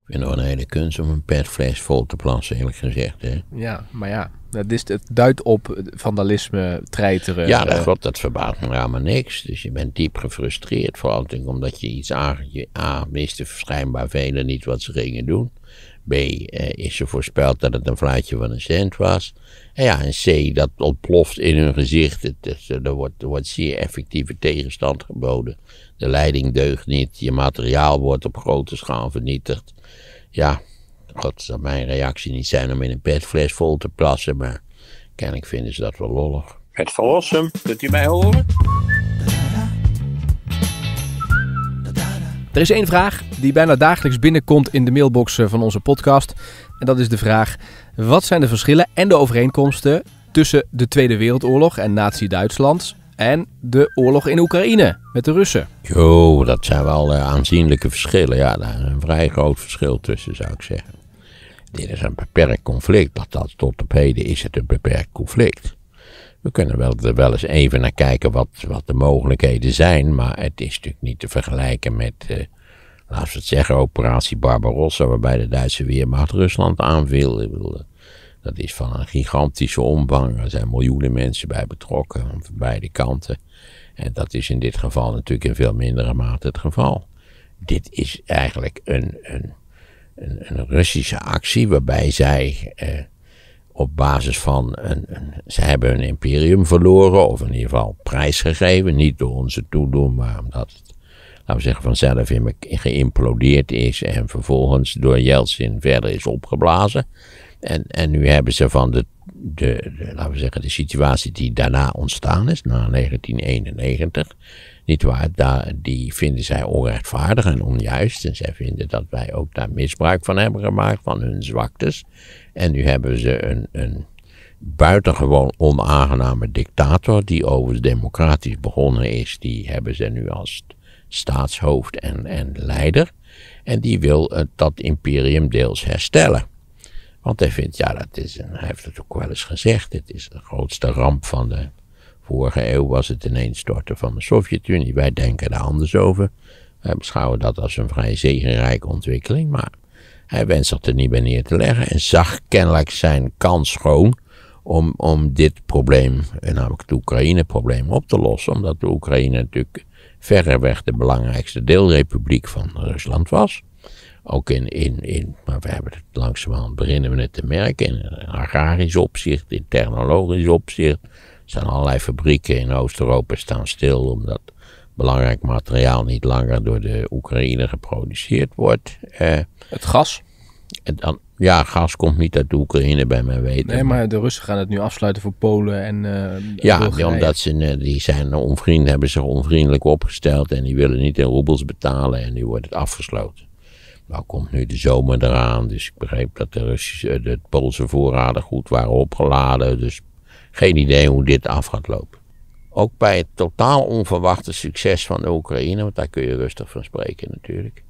Ik vind het wel een hele kunst om een petfles vol te plassen, eerlijk gezegd. Hè? Ja, maar ja, het duidt op vandalisme, treiteren. Ja, dat verbaast me helemaal niks. Dus je bent diep gefrustreerd, vooral omdat je iets A, wisten schijnbaar velen niet wat ze gingen doen. B, is er voorspeld dat het een fluitje van een cent was. En C, dat ontploft in hun gezicht. Er wordt zeer effectieve tegenstand geboden. De leiding deugt niet. Je materiaal wordt op grote schaal vernietigd. Ja, god, zal mijn reactie niet zijn om in een petfles vol te plassen, maar kennelijk vinden ze dat wel lollig. Het verlossen, kunt u mij horen? Er is één vraag die bijna dagelijks binnenkomt in de mailbox van onze podcast. En dat is de vraag: wat zijn de verschillen en de overeenkomsten tussen de Tweede Wereldoorlog en Nazi-Duitsland en de oorlog in Oekraïne met de Russen? Jo, dat zijn wel aanzienlijke verschillen. Ja, daar is een vrij groot verschil tussen, zou ik zeggen. Dit is een beperkt conflict. Tot op heden is het een beperkt conflict. We kunnen wel eens even naar kijken wat de mogelijkheden zijn, maar het is natuurlijk niet te vergelijken met, laten we het zeggen, operatie Barbarossa, waarbij de Duitse Weermacht Rusland aanviel. Ik bedoel, dat is van een gigantische omvang. Er zijn miljoenen mensen bij betrokken, van beide kanten. En dat is in dit geval natuurlijk in veel mindere mate het geval. Dit is eigenlijk een Russische actie waarbij zij op basis van ze hebben hun imperium verloren, of in ieder geval prijsgegeven, niet door onze toedoen, maar omdat het, laten we zeggen, vanzelf geïmplodeerd is en vervolgens door Yeltsin verder is opgeblazen. En nu hebben ze van laten we zeggen, de situatie die daarna ontstaan is, na 1991, niet waar, die vinden zij onrechtvaardig en onjuist. En zij vinden dat wij ook daar misbruik van hebben gemaakt, van hun zwaktes. En nu hebben ze een buitengewoon onaangename dictator, die overigens democratisch begonnen is. Die hebben ze nu als staatshoofd en leider. En die wil dat imperium deels herstellen. Want hij vindt, hij heeft het ook wel eens gezegd, het is de grootste ramp van de vorige eeuw, was het ineenstorten van de Sovjet-Unie. Wij denken daar anders over. Wij beschouwen dat als een vrij zegenrijke ontwikkeling, maar hij wenst er niet bij neer te leggen en zag kennelijk zijn kans schoon om dit probleem, namelijk het Oekraïne-probleem, op te lossen. Omdat de Oekraïne natuurlijk verreweg de belangrijkste deelrepubliek van Rusland was. Ook maar we hebben het langzamerhand beginnen we het te merken, in agrarisch opzicht, in technologisch opzicht. Er staan allerlei fabrieken in Oost-Europa staan stil, omdat belangrijk materiaal niet langer door de Oekraïne geproduceerd wordt. Het gas? Gas komt niet uit de Oekraïne bij mijn weten. Nee, maar de Russen gaan het nu afsluiten voor Polen en omdat die zijn hebben zich onvriendelijk opgesteld en die willen niet in roebels betalen en nu wordt het afgesloten. Nou komt nu de zomer eraan, dus ik begreep dat de Poolse voorraden goed waren opgeladen, dus geen idee hoe dit af gaat lopen. Ook bij het totaal onverwachte succes van de Oekraïne, want daar kun je rustig van spreken natuurlijk.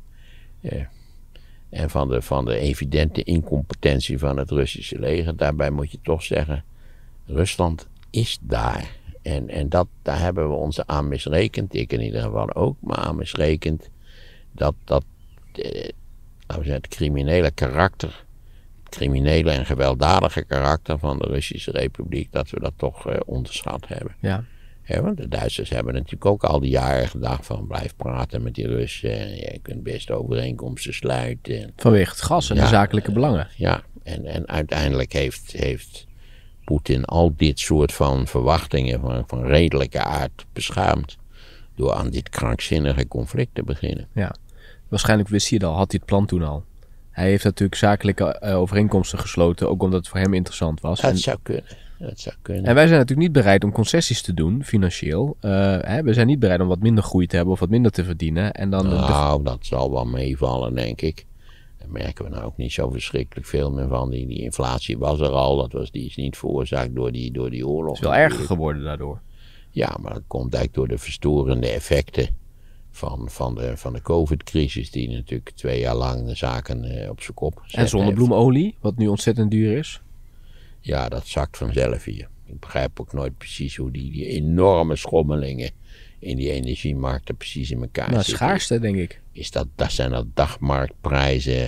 En van de evidente incompetentie van het Russische leger, daarbij moet je toch zeggen, Rusland is daar. En daar hebben we ons aan misrekend, ik in ieder geval ook, maar aan misrekend dat laten we zeggen, het criminele karakter, het criminele en gewelddadige karakter van de Russische Republiek, dat we dat toch onderschat hebben. Ja. Want de Duitsers hebben natuurlijk ook al die jaren gedacht van blijf praten met die Russen en je kunt best overeenkomsten sluiten. Vanwege het gas en de zakelijke belangen. Ja, en uiteindelijk heeft Poetin al dit soort van verwachtingen van redelijke aard beschaamd door aan dit krankzinnige conflict te beginnen. Ja. Waarschijnlijk wist hij het al, had hij het plan toen al. Hij heeft natuurlijk zakelijke overeenkomsten gesloten, ook omdat het voor hem interessant was. Dat zou kunnen. En wij zijn natuurlijk niet bereid om concessies te doen, financieel. We zijn niet bereid om wat minder groei te hebben of wat minder te verdienen. En dan dat zal wel meevallen, denk ik. Daar merken we nou ook niet zo verschrikkelijk veel meer van. Die inflatie was er al, die is niet veroorzaakt door die oorlog. Het is wel erger geworden daardoor. Ja, maar dat komt eigenlijk door de verstorende effecten van de COVID-crisis, die natuurlijk 2 jaar lang de zaken op zijn kop gezet En zonnebloemolie, wat nu ontzettend duur is. Ja, dat zakt vanzelf hier. Ik begrijp ook nooit precies hoe die enorme schommelingen in die energiemarkten precies in elkaar zitten. Schaarste, denk ik. Dat zijn dat dagmarktprijzen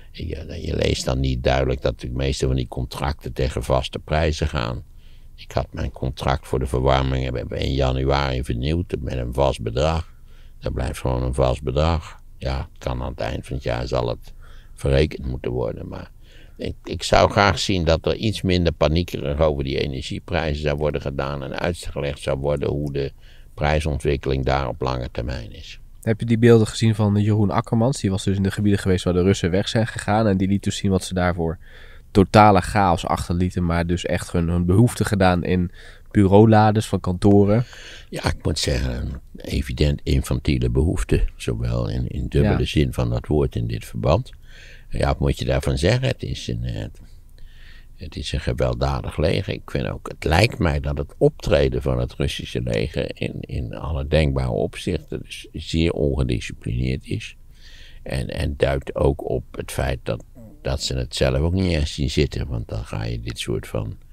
Je leest dan niet duidelijk dat de meeste van die contracten tegen vaste prijzen gaan. Ik had mijn contract voor de verwarming in januari vernieuwd met een vast bedrag. Dat blijft gewoon een vast bedrag. Ja, het kan aan het eind van het jaar zal het verrekend moeten worden. Maar ik zou graag zien dat er iets minder paniekerig over die energieprijzen zou worden gedaan. En uitgelegd zou worden hoe de prijsontwikkeling daar op lange termijn is. Heb je die beelden gezien van Jeroen Akkermans? Die was dus in de gebieden geweest waar de Russen weg zijn gegaan. En die liet dus zien wat ze daarvoor totale chaos achterlieten. Maar dus echt hun behoefte gedaan in bureaulades van kantoren. Ja, ik moet zeggen, een evident infantiele behoefte. Zowel in dubbele zin van dat woord in dit verband. Ja, wat moet je daarvan zeggen? Het is een gewelddadig leger. Ik vind ook, het lijkt mij dat het optreden van het Russische leger in alle denkbare opzichten dus zeer ongedisciplineerd is. En duidt ook op het feit dat ze het zelf ook niet eens zien zitten. Want dan ga je dit soort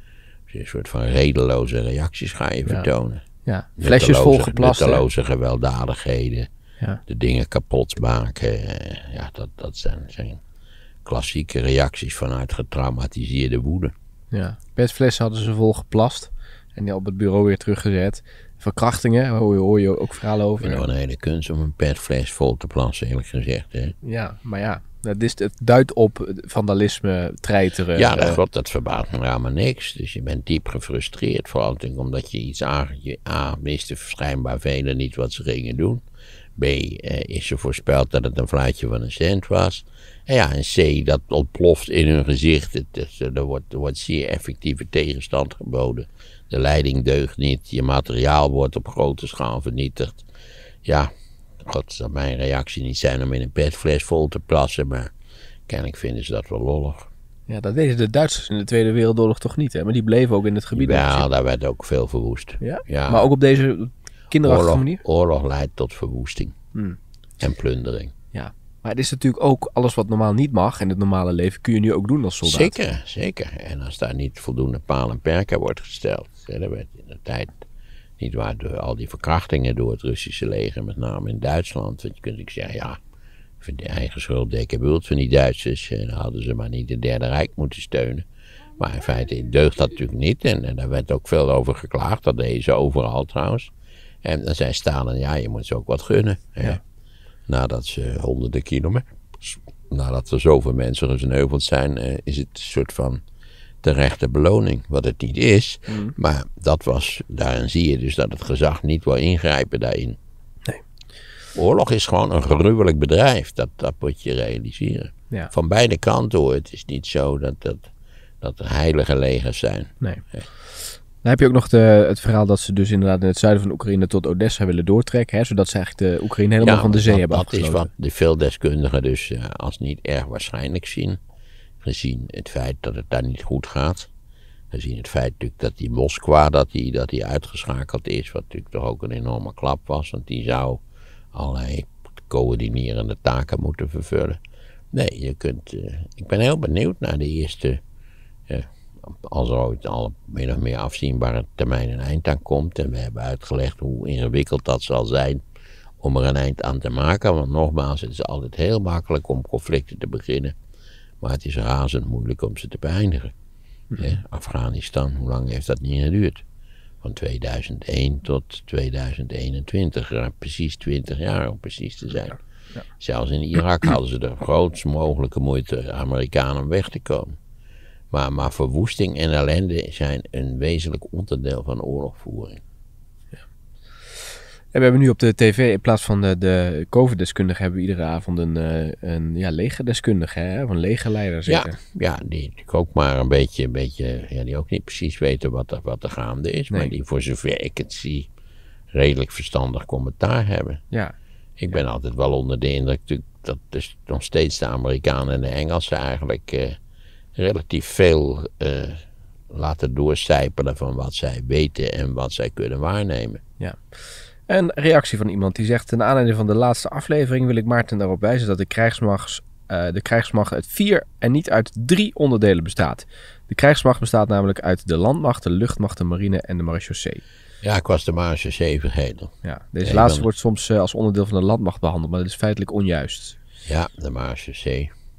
van redeloze reacties vertonen. Ja, flesjes volgeplast. Nutteloze gewelddadigheden. Ja. De dingen kapot maken. Ja, dat zijn klassieke reacties vanuit getraumatiseerde woede. Ja, petflessen hadden ze vol geplast. En die op het bureau weer teruggezet. Verkrachtingen, hoor je ook verhalen over. Het is wel een hele kunst om een petfles vol te plassen, eerlijk gezegd. Hè? Ja, maar ja, het duidt op vandalisme, treiteren. Ja, dat verbaast me helemaal niks. Dus je bent diep gefrustreerd. Vooral omdat je iets wisten schijnbaar velen niet wat ze gingen doen. B, is er voorspeld dat het een fluitje van een cent was. En C, dat ontploft in hun gezicht. Er wordt zeer effectieve tegenstand geboden. De leiding deugt niet. Je materiaal wordt op grote schaal vernietigd. Ja, god, zou mijn reactie niet zijn om in een petfles vol te plassen. Maar kennelijk vinden ze dat wel lollig. Ja, dat deden de Duitsers in de Tweede Wereldoorlog toch niet, hè? Maar die bleven ook in het gebied. Ja, daar werd ook veel verwoest. Ja? Maar ook op deze kinderachtige manier? Oorlog leidt tot verwoesting. En plundering. Ja, maar het is natuurlijk ook alles wat normaal niet mag in het normale leven kun je nu ook doen als soldaat. Zeker. En als daar niet voldoende paal en perken wordt gesteld. Er werd in de tijd niet waar door al die verkrachtingen door het Russische leger, met name in Duitsland. Want je kunt natuurlijk zeggen, ja, voor de eigen schuld dikke bult van die Duitsers. Dan hadden ze maar niet het Derde Rijk moeten steunen. Maar in feite deugt dat natuurlijk niet. En daar werd ook veel over geklaagd. Dat deden ze overal trouwens. En dan zei Stalin, ja, je moet ze ook wat gunnen. Ja. Nadat ze honderden kilometers, nadat er zoveel mensen gesneuveld zijn, is het een soort van terechte beloning. Wat het niet is. Maar daarin zie je dus dat het gezag niet wil ingrijpen daarin. Nee. Oorlog is gewoon een gruwelijk bedrijf. Dat moet je realiseren. Ja. Van beide kanten hoor. Het is niet zo dat er heilige legers zijn. Nee. Dan heb je ook nog het verhaal dat ze dus inderdaad in het zuiden van Oekraïne tot Odessa willen doortrekken. Hè, zodat ze eigenlijk de Oekraïne helemaal van de zee hebben afgesloten. Dat is wat de veel deskundigen dus als niet erg waarschijnlijk zien. Gezien het feit dat het daar niet goed gaat. Gezien het feit natuurlijk dat die Moskwa, dat die uitgeschakeld is. Wat natuurlijk toch ook een enorme klap was. Want die zou allerlei coördinerende taken moeten vervullen. Nee, ik ben heel benieuwd naar de eerste... als er ooit al min of meer afzienbare termijn een eind aan komt. En we hebben uitgelegd hoe ingewikkeld dat zal zijn om er een eind aan te maken. Want nogmaals, het is altijd heel makkelijk om conflicten te beginnen. Maar het is razend moeilijk om ze te beëindigen. Afghanistan, hoe lang heeft dat niet geduurd? Van 2001 tot 2021. Precies 20 jaar om precies te zijn. Ja. Zelfs in Irak hadden ze de grootst mogelijke moeite Amerikanen om weg te komen. Maar verwoesting en ellende zijn een wezenlijk onderdeel van oorlogvoering. Ja. En we hebben nu op de tv, in plaats van de COVID-deskundige, hebben we iedere avond een legerdeskundige, hè? Of een legerleider zitten. Ja, die ook maar een beetje die ook niet precies weten wat er gaande is. Nee. Maar die voor zover ik het zie, redelijk verstandig commentaar hebben. Ja. Ik ben altijd wel onder de indruk dat dus nog steeds de Amerikanen en de Engelsen eigenlijk... relatief veel laten doorcijpelen van wat zij weten en wat zij kunnen waarnemen. Ja. Een reactie van iemand die zegt: ten aanleiding van de laatste aflevering wil ik Maarten daarop wijzen dat de krijgsmacht uit 4 en niet uit 3 onderdelen bestaat. De krijgsmacht bestaat namelijk uit de landmacht, de luchtmacht, de marine en de marechaussee. Ja, ik was de marechaussee vergeten. Ja, deze laatste wordt soms als onderdeel van de landmacht behandeld, maar dat is feitelijk onjuist. Ja, de marechaussee.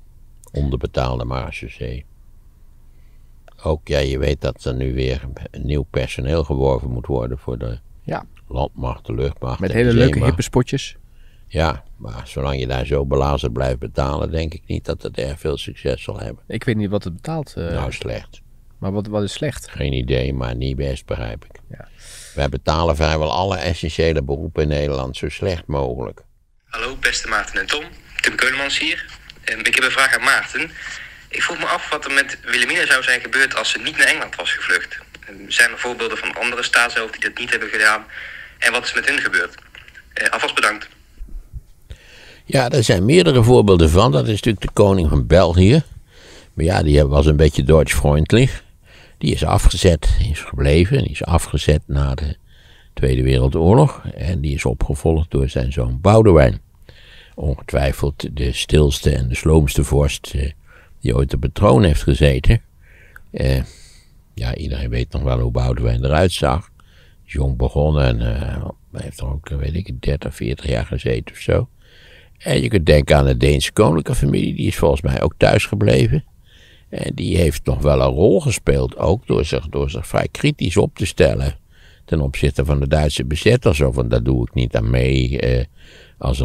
Onderbetaalde marechaussee. Ook, ja, je weet dat er nu weer nieuw personeel geworven moet worden voor de landmacht, de luchtmacht. Met hele leuke hippe spotjes. Ja, maar zolang je daar zo belazerd blijft betalen, denk ik niet dat het erg veel succes zal hebben. Ik weet niet wat het betaalt. Nou, slecht. Maar wat is slecht? Geen idee, maar niet best, begrijp ik. Ja. Wij betalen vrijwel alle essentiële beroepen in Nederland zo slecht mogelijk. Hallo, beste Maarten en Tom. Tim Keulemans hier. Ik heb een vraag aan Maarten. Ik vroeg me af wat er met Wilhelmina zou zijn gebeurd als ze niet naar Engeland was gevlucht. Zijn er voorbeelden van andere staatshoofden die dat niet hebben gedaan? En wat is met hen gebeurd? Alvast bedankt. Ja, er zijn meerdere voorbeelden van. Dat is natuurlijk de koning van België. Maar ja, die was een beetje Duits-vriendelijk. Die is afgezet, is gebleven. Die is afgezet na de Tweede Wereldoorlog. En die is opgevolgd door zijn zoon Boudewijn. Ongetwijfeld de stilste en de sloomste vorst die ooit op de troon heeft gezeten. Ja, iedereen weet nog wel hoe Boudewijn eruit zag. Jong begonnen en hij heeft er ook, weet ik, 30, 40 jaar gezeten of zo. En je kunt denken aan de Deense koninklijke familie, die is volgens mij ook thuis gebleven. En die heeft nog wel een rol gespeeld, ook door zich vrij kritisch op te stellen ten opzichte van de Duitse bezetters. Zo van, daar doe ik niet aan mee. Als er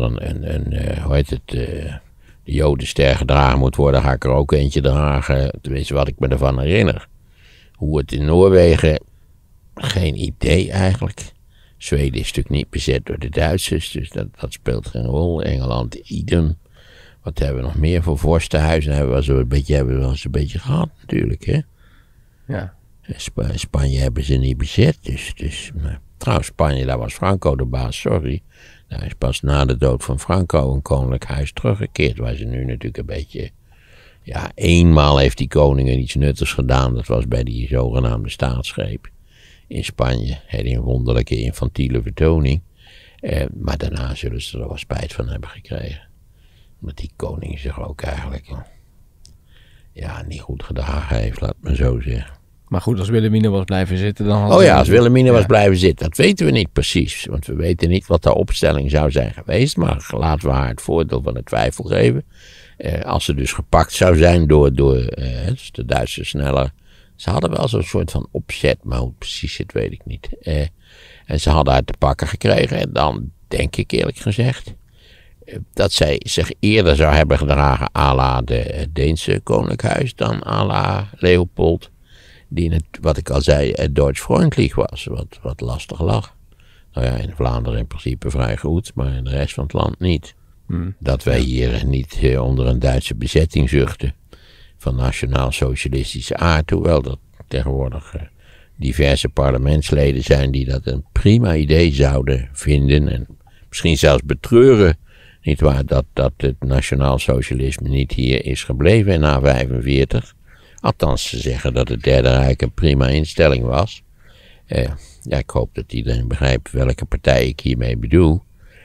de Jodenster gedragen moet worden, ga ik er ook eentje dragen. Tenminste, wat ik me ervan herinner. Hoe het in Noorwegen, geen idee eigenlijk. Zweden is natuurlijk niet bezet door de Duitsers, dus dat speelt geen rol. Engeland, idem. Wat hebben we nog meer voor vorstenhuizen? Hebben we wel eens een beetje gehad natuurlijk, hè? Ja. Spanje hebben ze niet bezet, maar trouwens, Spanje, daar was Franco de baas, sorry. Daar is pas na de dood van Franco een koninklijk huis teruggekeerd, waar ze nu natuurlijk een beetje... Ja, eenmaal heeft die koning iets nuttigs gedaan, dat was bij die zogenaamde staatsgreep in Spanje. Die wonderlijke infantiele vertoning. Maar daarna zullen ze er wel spijt van hebben gekregen. Want die koning zich ook eigenlijk niet goed gedragen heeft, laat me zo zeggen. Maar goed, als Wilhelmina was blijven zitten, dan had... Als Wilhelmina was blijven zitten, dat weten we niet precies. Want we weten niet wat de opstelling zou zijn geweest. Maar laten we haar het voordeel van de twijfel geven. Als ze dus gepakt zou zijn door dus de Duitsers sneller. Ze hadden wel zo'n soort van opzet, maar hoe het precies zit, weet ik niet. En ze hadden haar te pakken gekregen. En dan denk ik eerlijk gezegd dat zij zich eerder zou hebben gedragen à la de Deense koninklijk huis dan à la Leopold. Die, wat ik al zei, Duits-vriendelijk was, wat lastig lag. Nou ja, in Vlaanderen in principe vrij goed, maar in de rest van het land niet. Dat wij hier niet onder een Duitse bezetting zuchten van nationaal-socialistische aard, hoewel er tegenwoordig diverse parlementsleden zijn die dat een prima idee zouden vinden en misschien zelfs betreuren, nietwaar, dat het nationaal-socialisme niet hier is gebleven na 1945. Althans, ze zeggen dat het Derde Rijk een prima instelling was. Ik hoop dat iedereen begrijpt welke partij ik hiermee bedoel.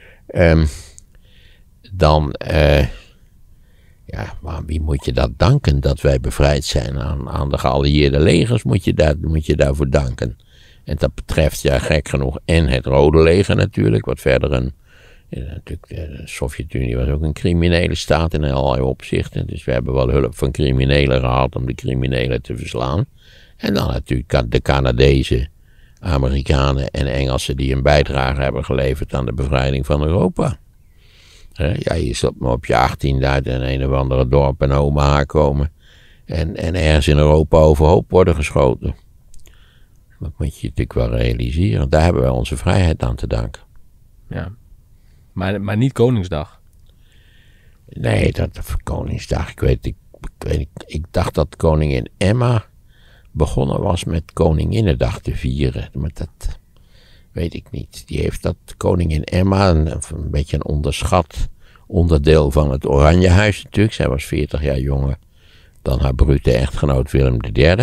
Wie moet je dat danken dat wij bevrijd zijn? Aan de geallieerde legers moet je daarvoor danken. En dat betreft, gek genoeg, en het Rode Leger natuurlijk, wat verder natuurlijk, de Sovjet-Unie was ook een criminele staat in allerlei opzichten. Dus we hebben wel hulp van criminelen gehad om de criminelen te verslaan. En dan natuurlijk de Canadezen, Amerikanen en Engelsen die een bijdrage hebben geleverd aan de bevrijding van Europa. Je zult maar op je 18e uit een of andere dorp in Omaha komen en ergens in Europa overhoop worden geschoten. Dat moet je natuurlijk wel realiseren. Daar hebben wij onze vrijheid aan te danken. Ja. Maar niet Koningsdag. Nee, dat Koningsdag. Ik dacht dat koningin Emma begonnen was met Koninginnedag te vieren. Maar dat weet ik niet. Die heeft dat koningin Emma, een beetje een onderschat onderdeel van het Oranjehuis natuurlijk. Zij was 40 jaar jonger dan haar brute echtgenoot Willem III.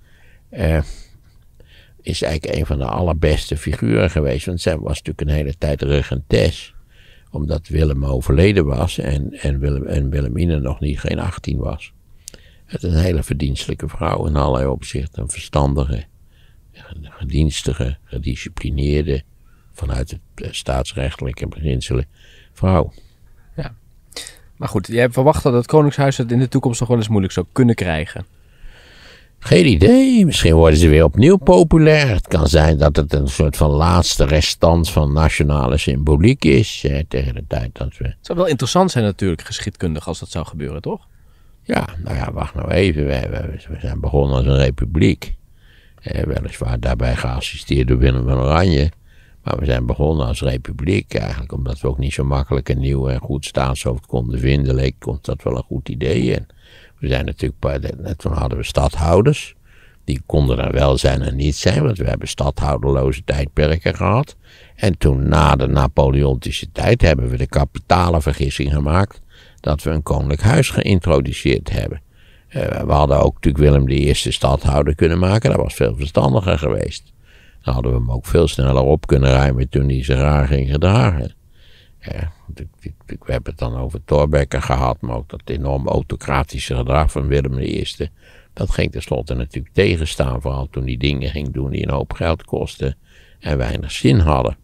Is eigenlijk een van de allerbeste figuren geweest. Want zij was natuurlijk een hele tijd regentes. Omdat Willem overleden was en Wilhelmina nog geen 18 was. Het is een hele verdienstelijke vrouw in allerlei opzichten. Een verstandige, gedienstige, gedisciplineerde, vanuit het staatsrechtelijke beginselen vrouw. Ja. Maar goed, jij verwacht dat het Koningshuis het in de toekomst nog wel eens moeilijk zou kunnen krijgen. Geen idee, misschien worden ze weer opnieuw populair. Het kan zijn dat het een soort van laatste restant van nationale symboliek is. Tegen de tijd dat we... Het zou wel interessant zijn natuurlijk, geschiedkundig, als dat zou gebeuren, toch? Ja, nou ja, wacht nou even. We zijn begonnen als een republiek. Weliswaar daarbij geassisteerd door Willem van Oranje. Maar we zijn begonnen als republiek eigenlijk. Omdat we ook niet zo makkelijk een nieuw en goed staatshoofd konden vinden. Leek ons dat wel een goed idee. En we zijn natuurlijk, toen hadden we stadhouders. Die konden er wel zijn en niet zijn. Want we hebben stadhouderloze tijdperken gehad. En toen na de Napoleontische tijd hebben we de kapitale vergissing gemaakt. Dat we een koninklijk huis geïntroduceerd hebben. We hadden ook natuurlijk Willem I stadhouder kunnen maken. Dat was veel verstandiger geweest. Dan hadden we hem ook veel sneller op kunnen ruimen toen hij zich raar ging gedragen. We hebben het dan over Thorbecke gehad, maar ook dat enorm autocratische gedrag van Willem I. Dat ging tenslotte natuurlijk tegenstaan, vooral toen hij dingen ging doen die een hoop geld kostten en weinig zin hadden.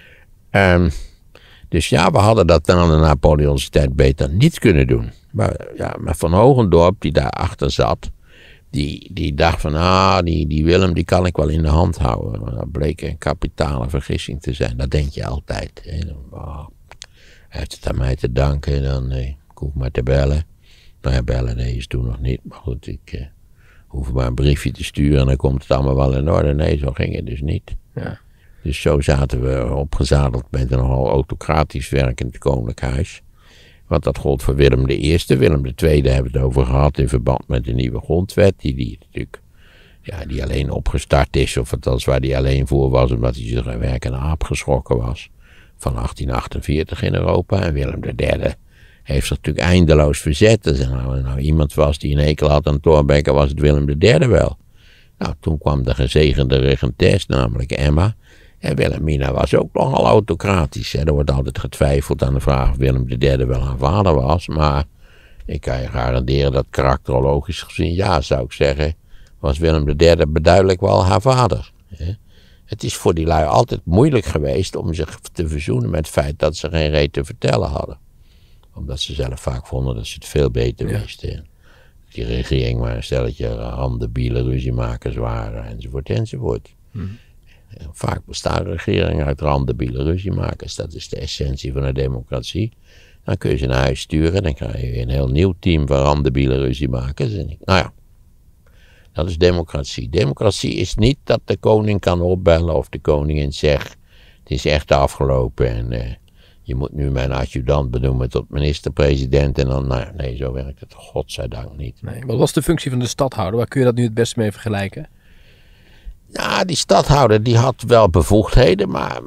Dus ja, we hadden dat dan aan de Napoleontische tijd beter niet kunnen doen. Maar Van Hogendorp, die daarachter zat, die dacht van, die Willem, die kan ik wel in de hand houden. Maar dat bleek een kapitale vergissing te zijn. Dat denk je altijd. Hij heeft het aan mij te danken, dan ik hoef maar te bellen. Nou ja, bellen is toen nog niet. Maar goed, ik hoef maar een briefje te sturen en dan komt het allemaal wel in orde. Nee, zo ging het dus niet. Ja. Dus zo zaten we opgezadeld met een nogal autocratisch werkend koninklijk huis. Want dat gold voor Willem I. Willem II hebben we het over gehad in verband met de nieuwe grondwet. Die natuurlijk, die alleen opgestart is, of althans waar die alleen voor was, omdat hij zich een werkende aap geschrokken was. Van 1848 in Europa. En Willem III heeft zich natuurlijk eindeloos verzet. Als er nou iemand was die een hekel had aan Thorbecke, was het Willem III wel. Nou, toen kwam de gezegende regentes, namelijk Emma. En Wilhelmina was ook nogal autocratisch. Er wordt altijd getwijfeld aan de vraag of Willem III wel haar vader was. Maar ik kan je garanderen dat karakterologisch gezien, ja, zou ik zeggen, was Willem III beduidelijk wel haar vader. Het is voor die lui altijd moeilijk geweest om zich te verzoenen met het feit dat ze geen reet te vertellen hadden. Omdat ze zelf vaak vonden dat ze het veel beter wisten. Die regering maar een stelletje randebiele ruziemakers waren, enzovoort. Vaak bestaan regeringen uit randebiele ruziemakers. Dat is de essentie van de democratie. Dan kun je ze naar huis sturen. Dan krijg je een heel nieuw team van randebiele ruziemakers. Dat is democratie. Democratie is niet dat de koning kan opbellen of de koningin zegt, het is echt afgelopen en je moet nu mijn adjudant benoemen tot minister-president. En dan, nee, zo werkt het godzijdank niet. Nee, wat was de functie van de stadhouder? Waar kun je dat nu het beste mee vergelijken? Nou, die stadhouder die had wel bevoegdheden, maar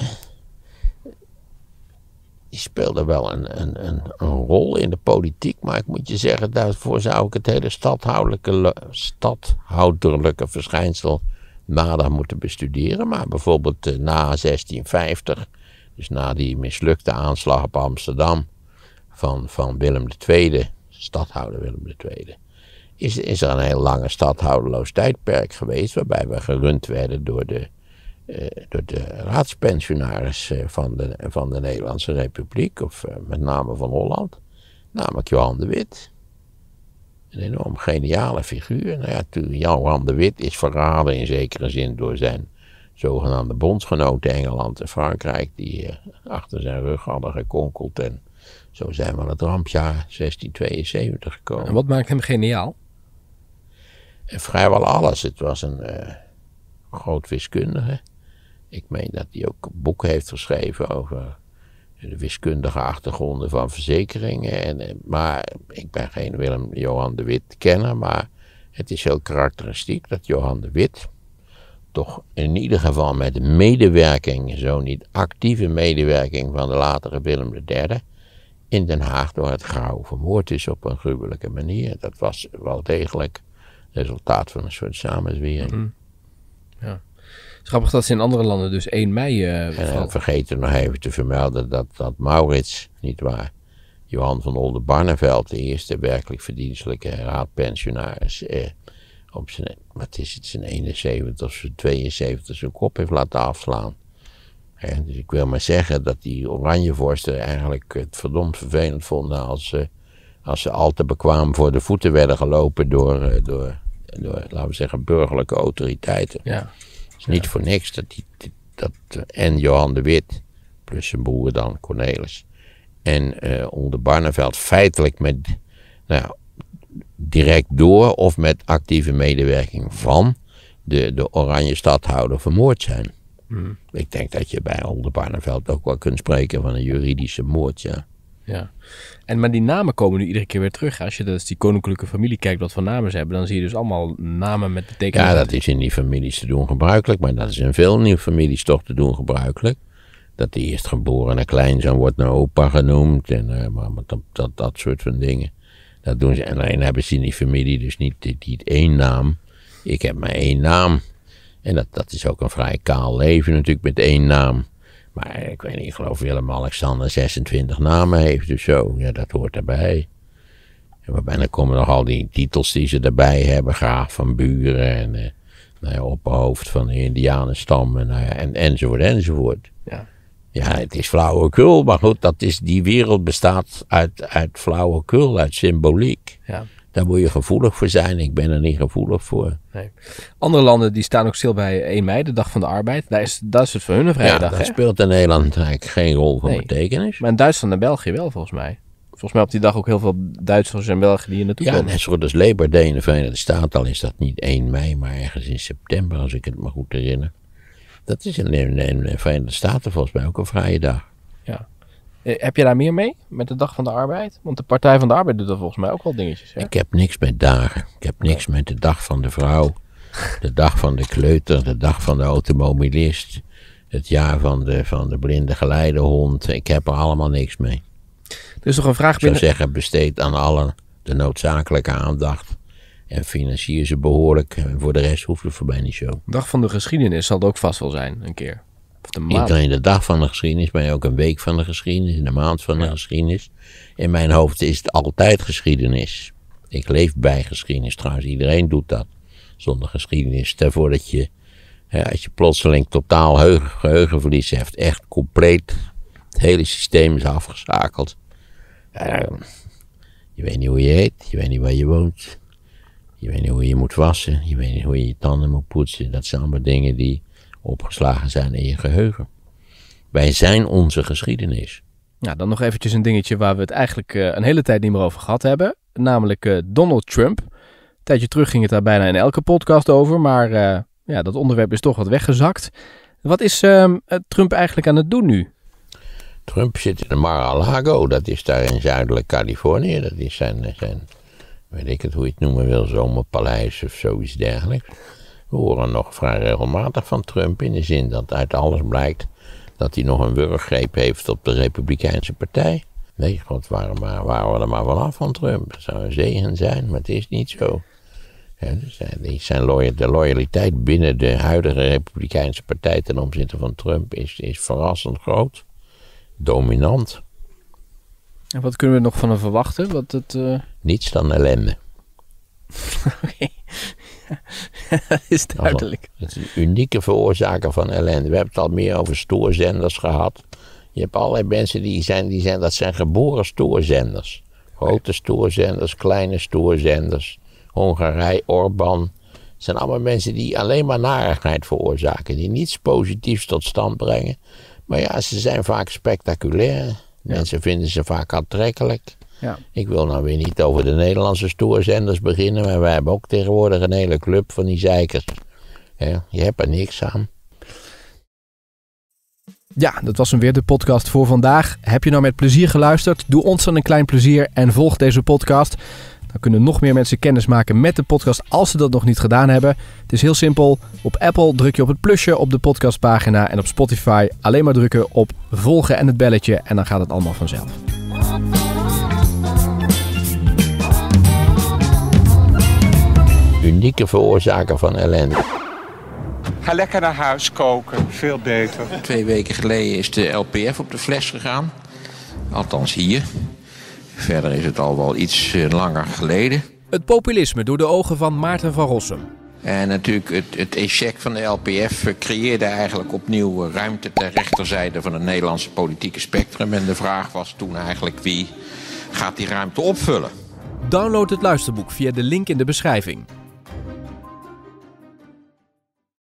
die speelde wel een rol in de politiek. Maar ik moet je zeggen, daarvoor zou ik het hele stadhouderlijke verschijnsel nader moeten bestuderen. Maar bijvoorbeeld na 1650, dus na die mislukte aanslag op Amsterdam van Willem II, stadhouder Willem II... Is er een heel lange stadhouderloos tijdperk geweest, waarbij we gerund werden door de raadspensionaris van de Nederlandse Republiek, of met name van Holland, namelijk Johan de Witt. Een enorm geniale figuur. Nou ja, Johan de Witt is verraden in zekere zin door zijn zogenaamde bondsgenoten Engeland en Frankrijk, die achter zijn rug hadden gekonkeld. En zo zijn we aan het rampjaar 1672 gekomen. En wat maakt hem geniaal? En vrijwel alles. Het was een groot wiskundige. Ik meen dat hij ook boeken heeft geschreven over de wiskundige achtergronden van verzekeringen. Maar ik ben geen Johan de Witt kenner, maar het is heel karakteristiek dat Johan de Witt toch in ieder geval met de medewerking, zo niet actieve medewerking van de latere Willem III, in Den Haag door het Grauw vermoord is op een gruwelijke manier. Dat was wel degelijk resultaat van een soort samenzwering. Ja. Het is grappig dat ze in andere landen dus 1 mei en we vergeten nog even te vermelden dat Maurits, nietwaar, Johan van Oldenbarneveld, de eerste werkelijk verdienstelijke raadpensionaris, op zijn 71 of zijn 72 zijn kop heeft laten afslaan. Dus ik wil maar zeggen dat die Oranjevorsten eigenlijk het verdomd vervelend vonden als ze al te bekwaam voor de voeten werden gelopen door laten we zeggen, burgerlijke autoriteiten. Ja. Het is niet voor niks dat en Johan de Wit, plus zijn broer dan, Cornelis, en Oldenbarnevelt feitelijk direct door of met actieve medewerking van de Oranje stadhouder vermoord zijn. Ik denk dat je bij Oldenbarnevelt ook wel kunt spreken van een juridische moord, ja. Ja. Maar die namen komen nu iedere keer weer terug. Als je dus die koninklijke familie kijkt wat voor namen ze hebben, dan zie je dus allemaal namen met betekenis. Ja, dat is in die families te doen gebruikelijk, maar dat is in veel nieuwe families toch te doen gebruikelijk. Dat de eerstgeborene kleinzoon wordt naar opa genoemd en dat soort van dingen. Dat doen ze. En alleen hebben ze in die familie dus niet één naam. Ik heb maar één naam. En dat is ook een vrij kaal leven natuurlijk met één naam. Maar ik weet niet, ik geloof Willem-Alexander 26 namen heeft dus zo. Ja, dat hoort erbij. En waarbij dan komen nog al die titels die ze erbij hebben. Graaf van Buren en opperhoofd van de Indianenstam en enzovoort enzovoort. Ja. Ja, het is flauwekul, maar goed, die wereld bestaat uit flauwekul, uit symboliek. Ja. Daar moet je gevoelig voor zijn. Ik ben er niet gevoelig voor. Nee. Andere landen die staan ook stil bij 1 mei, de dag van de arbeid. Dat is het voor hun een vrije dag. Dat speelt in Nederland eigenlijk geen rol van betekenis. Maar in Duitsland en België wel, volgens mij. Volgens mij op die dag ook heel veel Duitsers en Belgen die hier naartoe komen. Ja, net zoals als Labor Day in de Verenigde Staten, al is dat niet 1 mei, maar ergens in september, als ik het me goed herinner. Dat is in de Verenigde Staten volgens mij ook een vrije dag. Ja. Heb je daar meer mee met de dag van de arbeid? Want de Partij van de Arbeid doet er volgens mij ook wel dingetjes. Hè? Ik heb niks met dagen. Ik heb niks met de dag van de vrouw, de dag van de kleuter, de dag van de automobilist, het jaar van de blinde geleidehond. Ik heb er allemaal niks mee. Er is toch een vraag binnen... Ik zou zeggen, besteed aan allen de noodzakelijke aandacht. En financier ze behoorlijk. En voor de rest hoeft het voor mij niet zo. Dag van de geschiedenis zal het ook vast wel zijn, een keer. Of de maand. Niet alleen de dag van de geschiedenis, maar ook een week van de geschiedenis. De maand van de geschiedenis. In mijn hoofd is het altijd geschiedenis. Ik leef bij geschiedenis trouwens. Iedereen doet dat. Zonder geschiedenis. Stel voor dat je, als je plotseling totaal geheugenverlies hebt. Echt compleet. Het hele systeem is afgeschakeld. Je weet niet hoe je heet. Je weet niet waar je woont. Je weet niet hoe je moet wassen. Je weet niet hoe je je tanden moet poetsen. Dat zijn allemaal dingen die opgeslagen zijn in je geheugen. Wij zijn onze geschiedenis. Ja, dan nog eventjes een dingetje waar we het eigenlijk een hele tijd niet meer over gehad hebben. Namelijk Donald Trump. Een tijdje terug ging het daar bijna in elke podcast over. Maar dat onderwerp is toch wat weggezakt. Wat is Trump eigenlijk aan het doen nu? Trump zit in Mar-a-Lago. Dat is daar in zuidelijk Californië. Dat is zijn weet ik het hoe je het noemen wil, zomerpaleis of zoiets dergelijks. We horen nog vrij regelmatig van Trump in de zin dat uit alles blijkt dat hij nog een wurggreep heeft op de Republikeinse Partij. Nee, god, waren we er maar vanaf van Trump. Dat zou een zegen zijn, maar het is niet zo. Ja, dus de loyaliteit binnen de huidige Republikeinse Partij ten opzichte van Trump is verrassend groot. Dominant. En wat kunnen we nog van hem verwachten? Niets dan ellende. Oké. Dat is duidelijk. Het is een unieke veroorzaker van ellende. We hebben het al meer over stoorzenders gehad. Je hebt allerlei mensen dat zijn geboren stoorzenders. Grote stoorzenders, kleine stoorzenders. Hongarije, Orbán. Het zijn allemaal mensen die alleen maar narigheid veroorzaken. Die niets positiefs tot stand brengen. Maar ja, ze zijn vaak spectaculair. Mensen vinden ze vaak aantrekkelijk. Ja. Ik wil nou weer niet over de Nederlandse stoorzenders beginnen, maar wij hebben ook tegenwoordig een hele club van die zeikers. Ja, je hebt er niks aan. Ja, dat was hem weer, de podcast voor vandaag. Heb je nou met plezier geluisterd? Doe ons dan een klein plezier en volg deze podcast. Dan kunnen nog meer mensen kennis maken met de podcast als ze dat nog niet gedaan hebben. Het is heel simpel. Op Apple druk je op het plusje op de podcastpagina en op Spotify alleen maar drukken op volgen en het belletje en dan gaat het allemaal vanzelf. Unieke veroorzaker van ellende. Ga lekker naar huis koken, veel beter. 2 weken geleden is de LPF op de fles gegaan. Althans hier. Verder is het al wel iets langer geleden. Het populisme door de ogen van Maarten van Rossum. En natuurlijk het échec van de LPF creëerde eigenlijk opnieuw ruimte ter rechterzijde van het Nederlandse politieke spectrum. En de vraag was toen eigenlijk wie gaat die ruimte opvullen. Download het luisterboek via de link in de beschrijving.